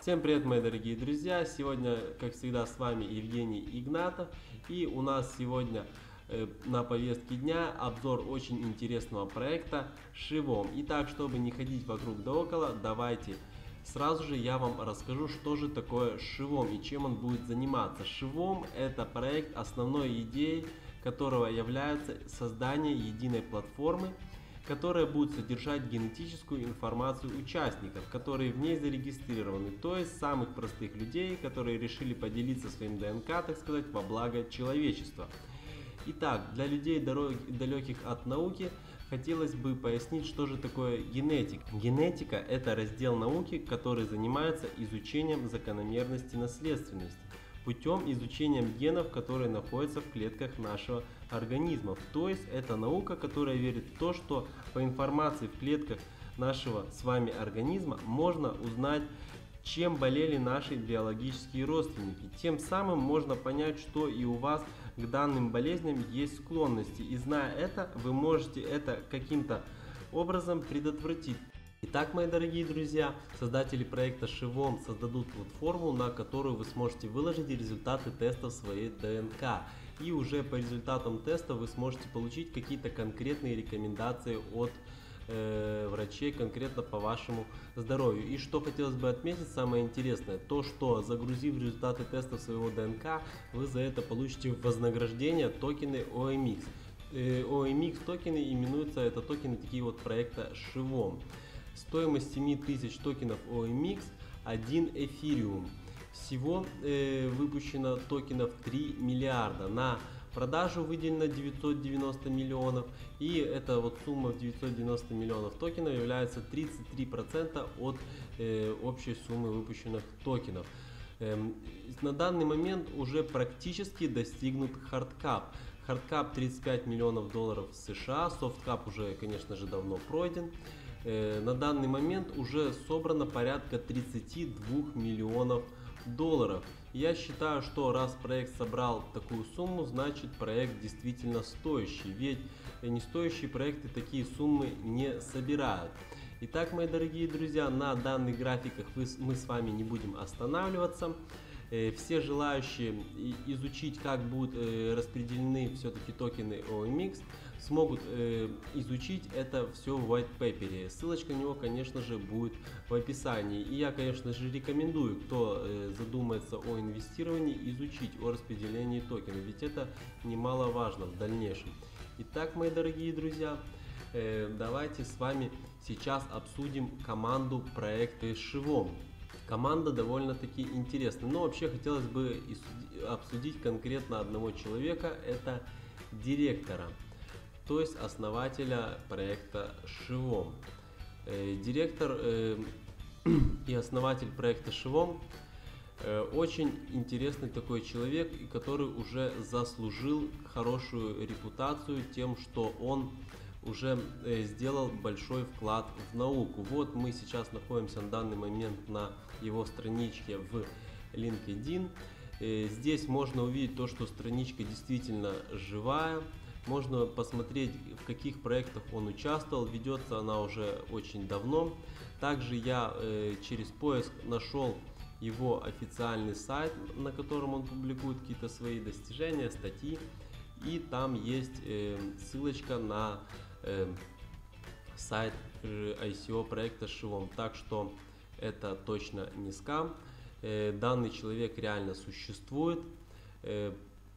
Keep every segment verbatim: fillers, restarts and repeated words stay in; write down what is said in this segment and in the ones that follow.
Всем привет, мои дорогие друзья! Сегодня, как всегда, с вами Евгений Игнатов, и у нас сегодня э, на повестке дня обзор очень интересного проекта Шивом. Итак, чтобы не ходить вокруг да около, давайте сразу же я вам расскажу, что же такое Шивом и чем он будет заниматься. Шивом — это проект, основной идеей которого является создание единой платформы, которая будет содержать генетическую информацию участников, которые в ней зарегистрированы, то есть самых простых людей, которые решили поделиться своим ДНК, так сказать, во благо человечества. Итак, для людей далеких от науки хотелось бы пояснить, что же такое генетика. Генетика – это раздел науки, который занимается изучением закономерности наследственности путем изучения генов, которые находятся в клетках нашего организма. То есть это наука, которая верит в то, что по информации в клетках нашего с вами организма можно узнать, чем болели наши биологические родственники. Тем самым можно понять, что и у вас к данным болезням есть склонности. И зная это, вы можете это каким-то образом предотвратить. Итак, мои дорогие друзья, создатели проекта Шивом создадут платформу, на которую вы сможете выложить результаты тестов своей ДНК. И уже по результатам теста вы сможете получить какие-то конкретные рекомендации от э, врачей, конкретно по вашему здоровью. И что хотелось бы отметить, самое интересное, то что загрузив результаты тестов своего ДНК, вы за это получите вознаграждение токены о эм икс. Э, о эм икс токены именуются, это токены такие вот проекта Шивом. Стоимость семи тысяч токенов о эм икс один эфириум. Всего э, выпущено токенов три миллиарда. На продажу выделено девятьсот девяносто миллионов. И эта вот сумма в девятьсот девяносто миллионов токенов является тридцать три процента от э, общей суммы выпущенных токенов. Эм, на данный момент уже практически достигнут хардкап. Хардкап тридцать пять миллионов долларов США. Софткап уже, конечно же, давно пройден. На данный момент уже собрано порядка тридцати двух миллионов долларов. Я считаю, что раз проект собрал такую сумму, значит проект действительно стоящий, ведь не стоящие проекты такие суммы не собирают. Итак, мои дорогие друзья, на данных графиках мы с вами не будем останавливаться. Все желающие изучить, как будут распределены все-таки токены о эм икс, смогут изучить это все в white paper. Ссылочка на него, конечно же, будет в описании. И я, конечно же, рекомендую, кто задумается о инвестировании, изучить о распределении токенов, ведь это немаловажно в дальнейшем. Итак, мои дорогие друзья, давайте с вами сейчас обсудим команду проекта Шивом. Команда довольно-таки интересная, но вообще хотелось бы обсудить конкретно одного человека, это директора, то есть основателя проекта Шивом. Э, директор э, и основатель проекта Шивом э, очень интересный такой человек, который уже заслужил хорошую репутацию тем, что он уже э, сделал большой вклад в науку. Вот мы сейчас находимся на данный момент на его страничке в LinkedIn. Э, здесь можно увидеть то, что страничка действительно живая. Можно посмотреть, в каких проектах он участвовал. Ведется она уже очень давно. Также я э, через поиск нашел его официальный сайт, на котором он публикует какие-то свои достижения, статьи. И там есть э, ссылочка на э, сайт ай си о проекта Шивом. Так что это точно не скам. Э, данный человек реально существует. Э,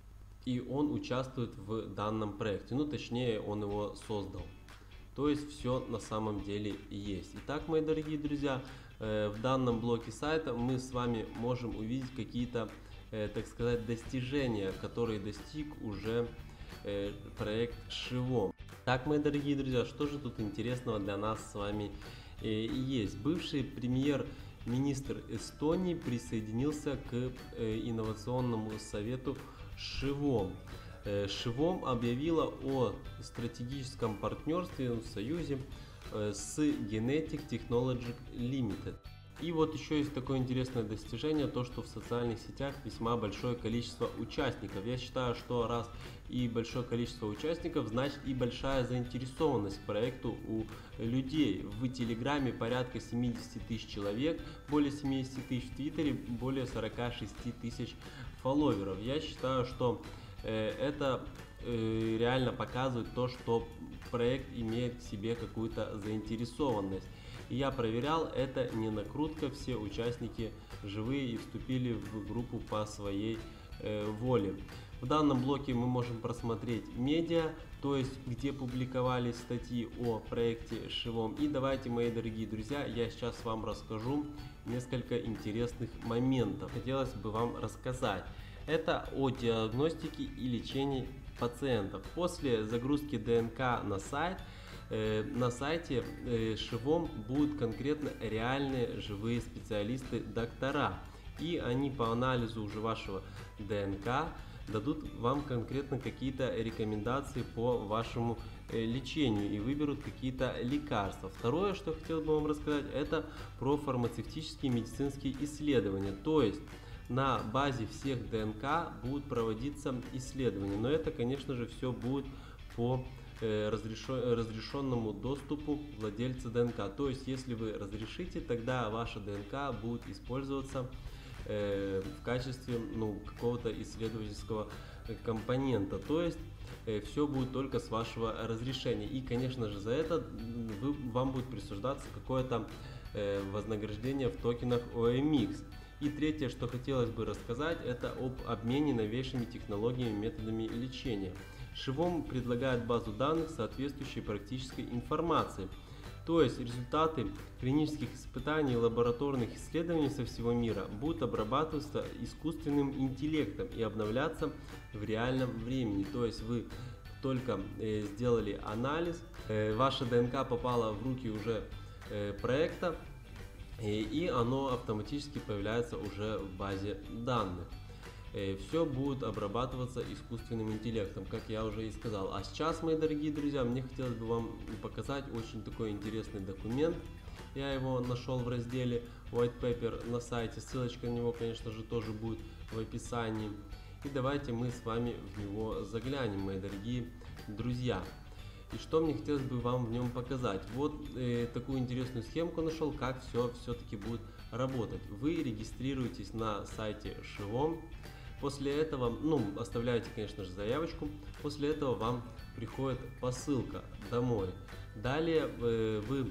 и он участвует в данном проекте. Ну, точнее, он его создал. То есть все на самом деле есть. Итак, мои дорогие друзья, э, в данном блоке сайта мы с вами можем увидеть какие-то Э, так сказать, достижения, которые достиг уже э, проект Шивом. Так, мои дорогие друзья, что же тут интересного для нас с вами э, есть? Бывший премьер-министр Эстонии присоединился к э, инновационному совету Шивом. Э, Шивом объявила о стратегическом партнерстве в союзе э, с Genetic Technology Limited. И вот еще есть такое интересное достижение, то что в социальных сетях весьма большое количество участников. Я считаю, что раз и большое количество участников, значит и большая заинтересованность к проекту у людей. В Телеграме порядка семьдесят тысяч человек, более семьдесят тысяч, в Твиттере более сорок шесть тысяч фолловеров. Я считаю, что э, это э, реально показывает то, что проект имеет к себе какую-то заинтересованность. И я проверял, это не накрутка, все участники живые и вступили в группу по своей э, воле. В данном блоке мы можем просмотреть медиа, то есть где публиковались статьи о проекте Шивом. И давайте, мои дорогие друзья, я сейчас вам расскажу несколько интересных моментов. Хотелось бы вам рассказать. Это о диагностике и лечении пациентов. После загрузки ДНК на сайт, на сайте Шивом будут конкретно реальные живые специалисты, доктора, и они по анализу уже вашего ДНК дадут вам конкретно какие-то рекомендации по вашему лечению и выберут какие-то лекарства. Второе, что хотел бы вам рассказать, это про фармацевтические медицинские исследования, то есть на базе всех ДНК будут проводиться исследования, но это, конечно же, все будет по разрешенному доступу владельца ДНК. То есть, если вы разрешите, тогда ваша ДНК будет использоваться э, в качестве ну, какого-то исследовательского компонента. То есть, э, все будет только с вашего разрешения. И, конечно же, за это вы, вам будет присуждаться какое-то э, вознаграждение в токенах о эм икс. И третье, что хотелось бы рассказать, это об обмене новейшими технологиями и методами лечения. Шивом предлагает базу данных, соответствующей практической информации. То есть результаты клинических испытаний и лабораторных исследований со всего мира будут обрабатываться искусственным интеллектом и обновляться в реальном времени. То есть вы только э, сделали анализ, э, ваша ДНК попала в руки уже э, проекта, э, и оно автоматически появляется уже в базе данных. Все будет обрабатываться искусственным интеллектом, как я уже и сказал. А сейчас, мои дорогие друзья, мне хотелось бы вам показать очень такой интересный документ. Я его нашел в разделе White Paper на сайте. Ссылочка на него, конечно же, тоже будет в описании. И давайте мы с вами в него заглянем, мои дорогие друзья. И что мне хотелось бы вам в нем показать. Вот э, такую интересную схемку нашел, как все все-таки будет работать. Вы регистрируетесь на сайте Шивом. После этого, ну, оставляете, конечно же, заявочку. После этого вам приходит посылка домой. Далее э, вы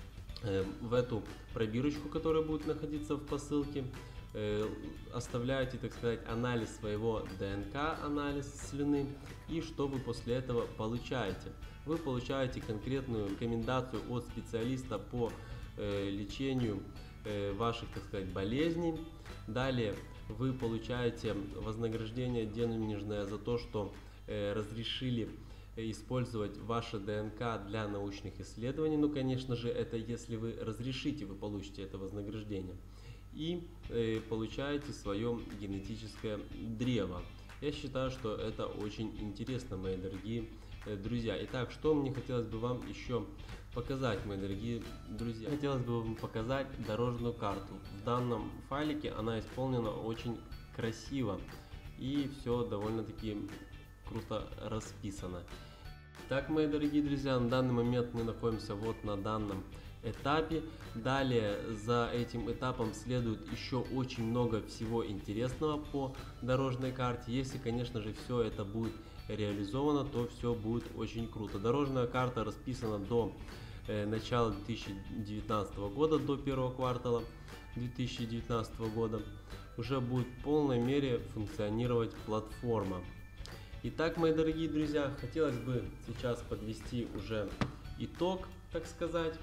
э, в эту пробирочку, которая будет находиться в посылке, э, оставляете, так сказать, анализ своего ДНК, анализ слюны. И что вы после этого получаете? Вы получаете конкретную рекомендацию от специалиста по э, лечению э, ваших, так сказать, болезней. Далее вы получаете вознаграждение денежное за то, что э, разрешили использовать ваше ДНК для научных исследований. Ну, конечно же, это если вы разрешите, вы получите это вознаграждение. И э, получаете свое генетическое древо. Я считаю, что это очень интересно, мои дорогие э, друзья. Итак, что мне хотелось бы вам еще показать, мои дорогие друзья. Хотелось бы вам показать дорожную карту. В данном файлике она исполнена очень красиво и все довольно-таки круто расписано. Так, мои дорогие друзья, на данный момент мы находимся вот на данном этапе. Далее за этим этапом следует еще очень много всего интересного по дорожной карте. Если, конечно же, все это будет реализовано, то все будет очень круто. Дорожная карта расписана до э, начала две тысячи девятнадцатого года, до первого квартала две тысячи девятнадцатого года. Уже будет в полной мере функционировать платформа. Итак, мои дорогие друзья, хотелось бы сейчас подвести уже итог, так сказать.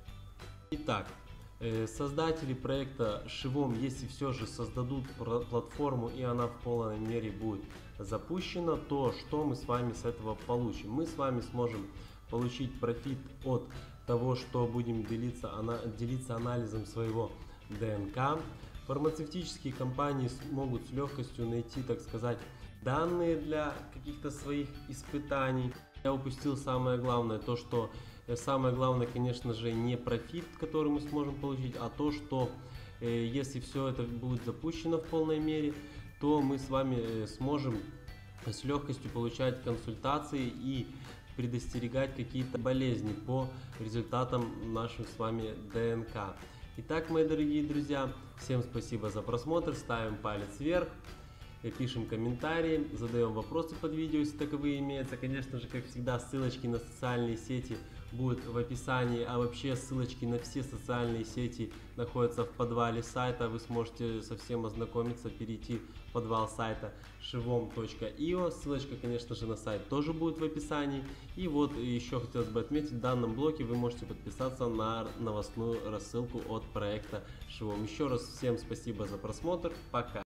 Итак, э, создатели проекта Шивом, если все же создадут платформу и она в полной мере будет запущена, то что мы с вами с этого получим? Мы с вами сможем получить профит от того, что будем делиться, ана делиться анализом своего ДНК. Фармацевтические компании смогут с легкостью найти, так сказать, данные для каких-то своих испытаний. Я упустил самое главное, то что самое главное, конечно же, не профит, который мы сможем получить, а то, что Если все это будет запущено в полной мере, то мы с вами сможем с легкостью получать консультации и предостерегать какие-то болезни по результатам наших с вами ДНК. Итак, мои дорогие друзья, всем спасибо за просмотр, ставим палец вверх, пишем комментарии, задаем вопросы под видео, если таковые имеются. Конечно же, как всегда, ссылочки на социальные сети будут в описании, а вообще ссылочки на все социальные сети находятся в подвале сайта. Вы сможете совсем ознакомиться, перейти в подвал сайта шивом точка ай о. Ссылочка, конечно же, на сайт тоже будет в описании. И вот еще хотелось бы отметить, в данном блоке вы можете подписаться на новостную рассылку от проекта Шивом. Еще раз всем спасибо за просмотр. Пока!